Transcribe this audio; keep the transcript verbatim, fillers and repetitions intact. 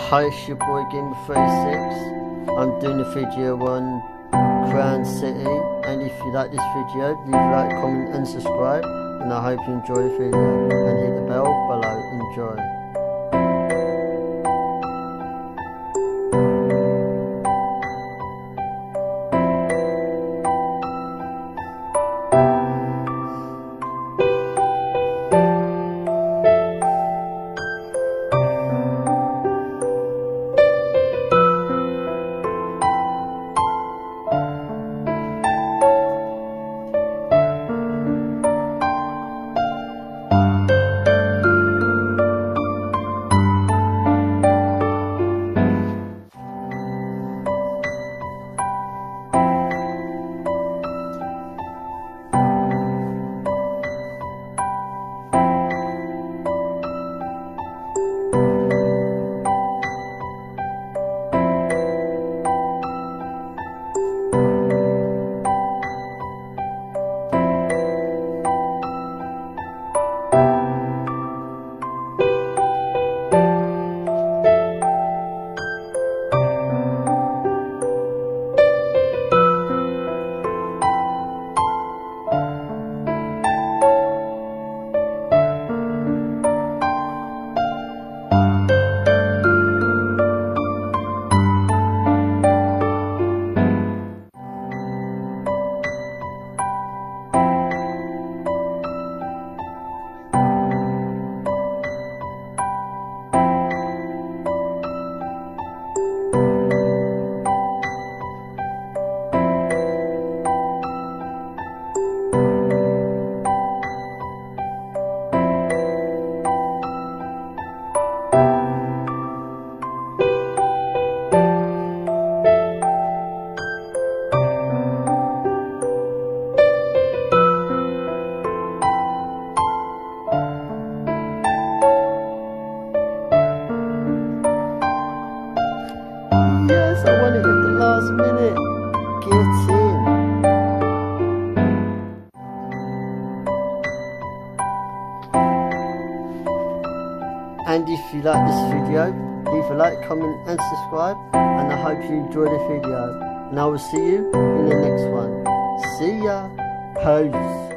Hi, it's your boy Gamer thirty-six. I'm doing a video on Crown City, and if you like this video, leave a like, comment and subscribe, and I hope you enjoy the video, and hit the bell below. Enjoy. Yes, I won it at the last minute. Get in. And if you like this video, leave a like, comment and subscribe, and I hope you enjoy the video. And I will see you in the next one. See ya. Peace.